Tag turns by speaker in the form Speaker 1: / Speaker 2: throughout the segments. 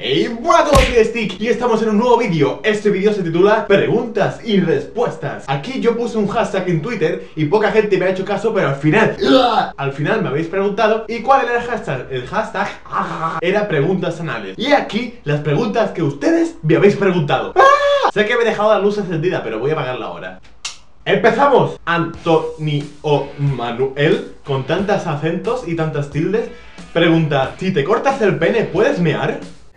Speaker 1: Hey, bueno a todos, soy Stick y estamos en un nuevo vídeo. Este vídeo se titula Preguntas y Respuestas. Aquí yo puse un hashtag en Twitter y poca gente me ha hecho caso, pero al final me habéis preguntado. ¿Y cuál era el hashtag? El hashtag era preguntas anales. Y aquí las preguntas que ustedes me habéis preguntado. Sé que me he dejado la luz encendida, pero voy a apagarla ahora. ¡Empezamos! Antonio Manuel, con tantos acentos y tantas tildes, pregunta: si te cortas el pene, ¿puedes mear?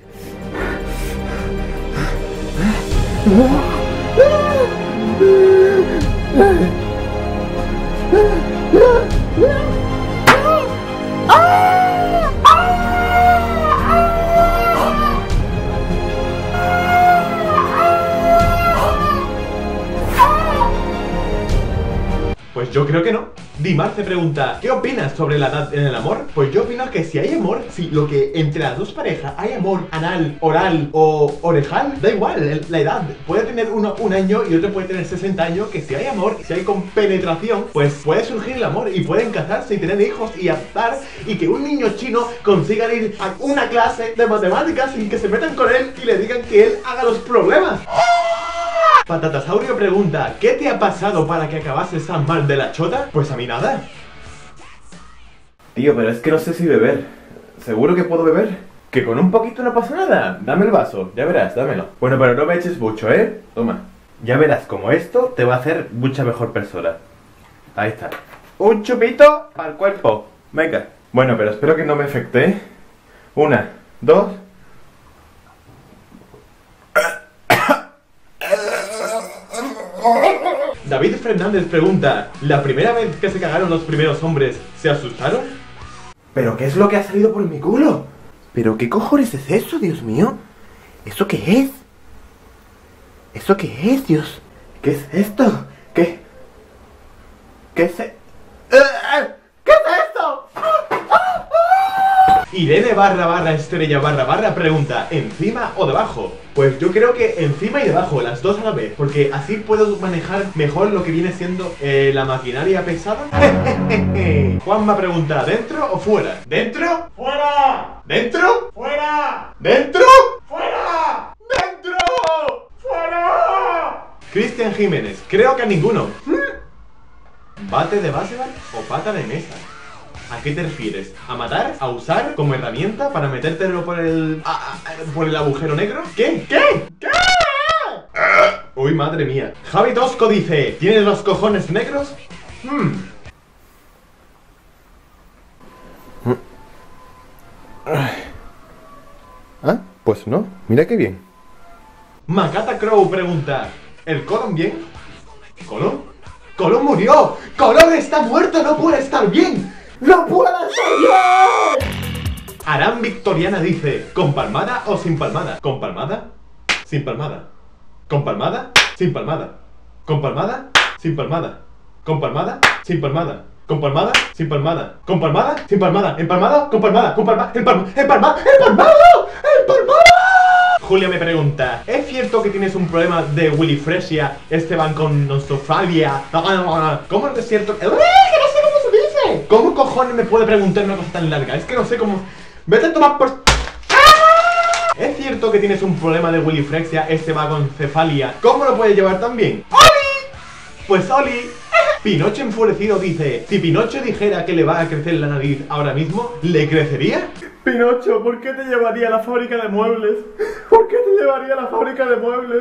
Speaker 1: Pues yo creo que no. Dimar te pregunta: ¿qué opinas sobre la edad en el amor? Pues yo opino que si hay amor, si lo que entre las dos parejas hay amor anal, oral o orejal, da igual la edad. Puede tener uno un año y otro puede tener 60 años, que si hay amor, si hay compenetración, pues puede surgir el amor y pueden casarse y tener hijos y adoptar, y que un niño chino consiga ir a una clase de matemáticas sin que se metan con él y le digan que él haga los problemas. Patatasaurio pregunta: ¿qué te ha pasado para que acabases tan mal de la chota? Pues a mí nada. Tío, pero es que no sé si beber. ¿Seguro que puedo beber? Que con un poquito no pasa nada. Dame el vaso, ya verás, dámelo. Bueno, pero no me eches mucho, ¿eh? Toma. Ya verás como esto te va a hacer mucha mejor persona. Ahí está. Un chupito al cuerpo. Venga. Bueno, pero espero que no me afecte. 1, 2... David Fernández pregunta: ¿la primera vez que se cagaron los primeros hombres se asustaron? ¿Pero qué es lo que ha salido por mi culo? ¿Pero qué cojones es eso, Dios mío? ¿Eso qué es? ¿Eso qué es, Dios? ¿Qué es esto? ¿Qué es ¿Qué es esto? Irene _estrella pregunta: ¿encima o debajo? Pues yo creo que encima y debajo, las dos a la vez, porque así puedo manejar mejor lo que viene siendo la maquinaria pesada. Juanma pregunta: ¿dentro o fuera? ¿Dentro? ¡Fuera! ¿Dentro? ¡Fuera! ¿Dentro? ¡Fuera! ¡Dentro! ¡Fuera! Cristian Jiménez: creo que a ninguno. ¿Bate de básquetbol o pata de mesa? ¿A qué te refieres? ¿A matar? ¿A usar como herramienta para metértelo por el agujero negro? ¿Qué? ¿Qué? ¿Qué? Uy, madre mía. Javi Tosco dice: ¿tienes los cojones negros? Ah, pues no. Mira qué bien. Macata Crow pregunta: ¿el Colón bien? ¿Colón? ¡Colón murió! ¡Colón está muerto! ¡No puede estar bien! ¡No puede estar bien! Aram Victoriana dice: ¿con palmada o sin palmada? ¿Con palmada? Sin palmada. ¿Con palmada? Sin palmada. ¿Con palmada? Sin palmada. ¿Con palmada? Sin palmada. ¿Con palmada? Sin palmada. ¿Con palmada? Sin palmada. ¿Empalmada? ¿Con palmada? ¿Con palmada? ¿Empalmado? ¡Empalmado! Julia me pregunta: ¿es cierto que tienes un problema de wilifresia, Esteban, con nostofobia? ¿Cómo es cierto? ¡Que no sé cómo se dice! ¿Cómo cojones me puede preguntar una cosa tan larga? Es que no sé cómo... ¡Vete a tomar por... ¿Es cierto que tienes un problema de wilifrexia, estebanconcefalia? ¿Cómo lo puedes llevar tan bien? ¡Oli! Pues Oli. Pinocho enfurecido dice: si Pinocho dijera que le va a crecer la nariz ahora mismo, ¿le crecería? Pinocho, ¿por qué te llevaría a la fábrica de muebles? ¿Por qué te llevaría a la fábrica de muebles?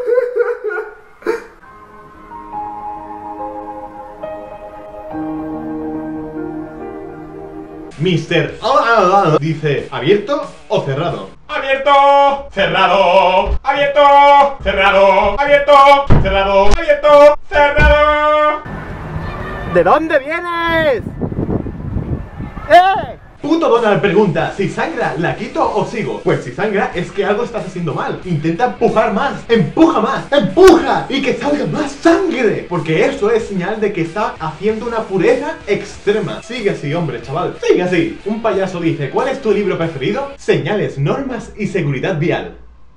Speaker 1: Mister dice: ¿abierto o cerrado? ¡Abierto! ¡Cerrado! ¡Abierto! ¡Cerrado! ¡Abierto! ¡Cerrado! ¡Abierto! ¡Cerrado! ¿De dónde vienes? Puto Donald pregunta: si sangra, ¿la quito o sigo? Pues si sangra es que algo estás haciendo mal. Intenta empujar más, empuja más, empuja y que salga más sangre, porque eso es señal de que está haciendo una pureza extrema. Sigue así, hombre, chaval, sigue así. Un payaso dice: ¿cuál es tu libro preferido? Señales, normas y seguridad vial.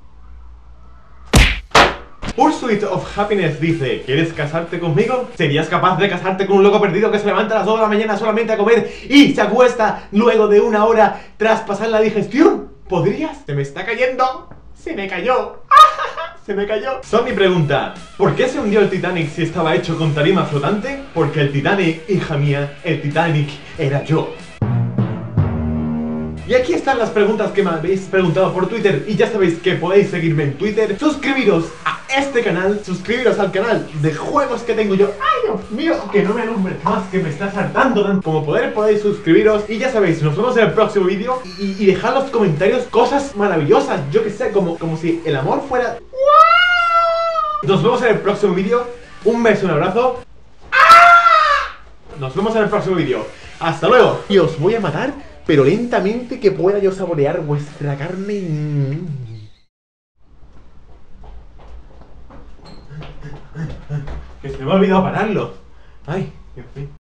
Speaker 1: Pursuit of Happiness dice: ¿quieres casarte conmigo? ¿Serías capaz de casarte con un loco perdido que se levanta a las 2 de la mañana solamente a comer y se acuesta luego de 1 hora tras pasar la digestión? ¿Podrías? Se me está cayendo. Se me cayó. Se me cayó. Sony pregunta: ¿por qué se hundió el Titanic si estaba hecho con tarima flotante? Porque el Titanic, hija mía, el Titanic era yo. Y aquí están las preguntas que me habéis preguntado por Twitter. Y ya sabéis que podéis seguirme en Twitter. Suscribiros a este canal. Suscribiros al canal de juegos que tengo yo. ¡Ay, Dios mío! Que no me alumbres más, que me estás hartando tanto. Como poder podéis suscribiros. Y ya sabéis, nos vemos en el próximo vídeo. Y dejad en los comentarios cosas maravillosas. Yo que sé, como si el amor fuera... Nos vemos en el próximo vídeo. Un beso, un abrazo. Nos vemos en el próximo vídeo. Hasta luego. Y os voy a matar, pero lentamente, que pueda yo saborear vuestra carne. Que se me ha olvidado pararlo. Ay, Dios mío.